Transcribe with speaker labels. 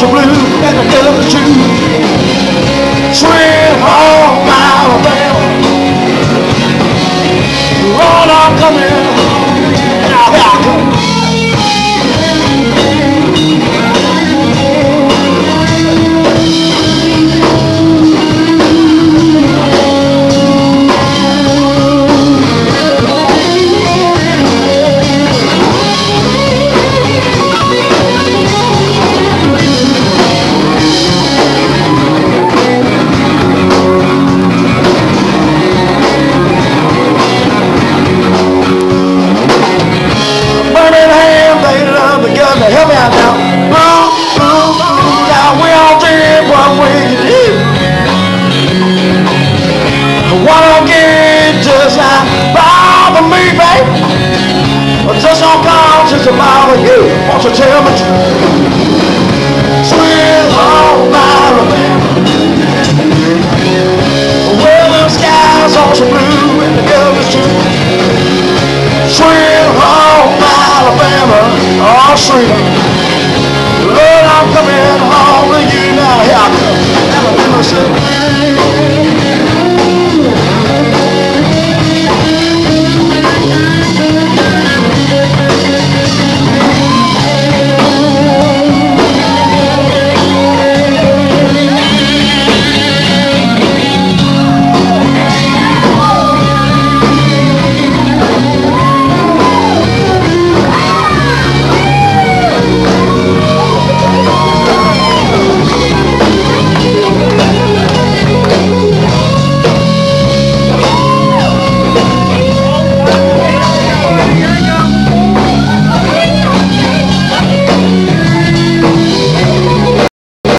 Speaker 1: the blue and the devil's true. Sweet home Alabama, Lord, I'm coming. Now here I come. Help me out now. Boom, boom, boom. Now we all did what we did. What don't get just not bother me, babe. Just don't call just to bother you. Won't you tell me?